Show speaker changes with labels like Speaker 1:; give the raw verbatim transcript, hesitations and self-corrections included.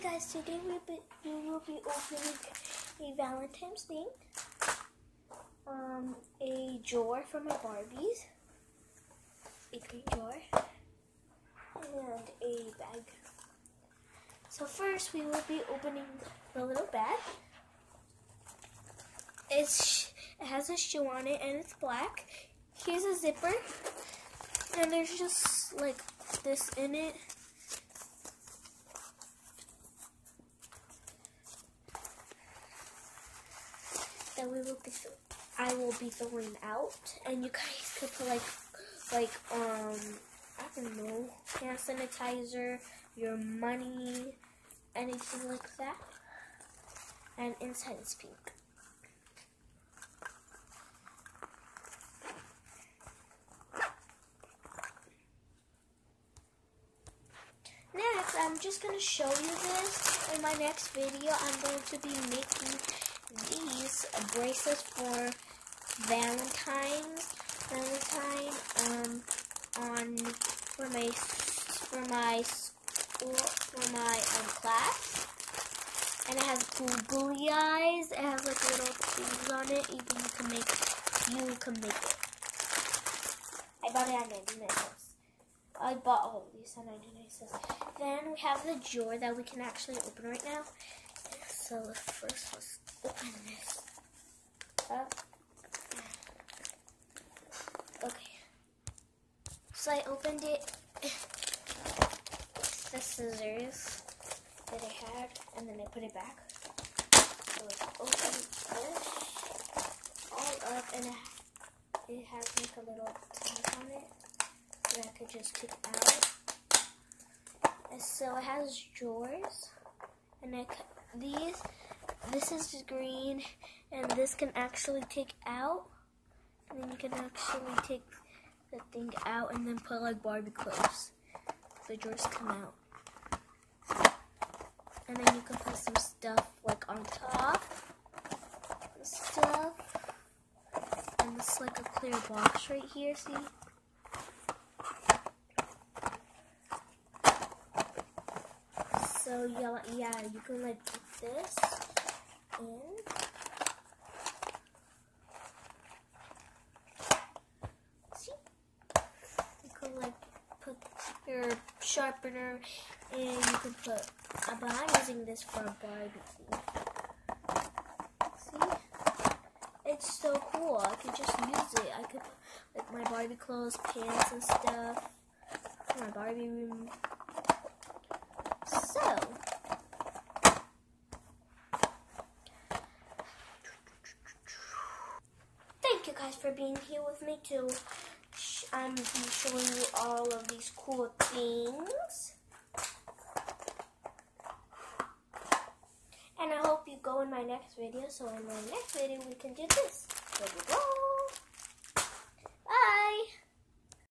Speaker 1: guys, today we, be, we will be opening a Valentine's thing, um, a drawer for my Barbies, a green drawer, and a bag. So first we will be opening the little bag. It's, it has a shoe on it and it's black. Here's a zipper, and there's just like this in it. That we will be, I will be throwing out, and you guys could put like, like um, I don't know, hand sanitizer, your money, anything like that. And inside is pink. Next, I'm just going to show you this. In my next video, I'm going to be making these bracelets for Valentine's, Valentine, um, on, for my, for my school, for my, um, class. And it has googly eyes. It has, like, little things on it. Even you can make, you can make it. I bought it at ninety-nine cents. I bought all of these at ninety-nine cents. Then we have the drawer that we can actually open right now. So first, let's open this up. Okay. So I opened it. It's the scissors that I had, and then I put it back. So let's open this all up, and it has like a little tag on it that I could just take out. And so it has drawers, and I cut these. This is green, and this can actually take out, and then you can actually take the thing out and then put like Barbie clothes. The drawers come out, and then you can put some stuff like on top, stuff, and it's like a clear box right here. See? So yeah, yeah, you can like put this in. See? You can like put your sharpener, and you can put, uh, but I'm using this for a Barbie. See? It's so cool. I could just use it. I could put like my Barbie clothes, pants and stuff, my Barbie room. So, thank you guys for being here with me too. I'm showing you all of these cool things. And I hope you go in my next video. So in my next video we can do this. There we go.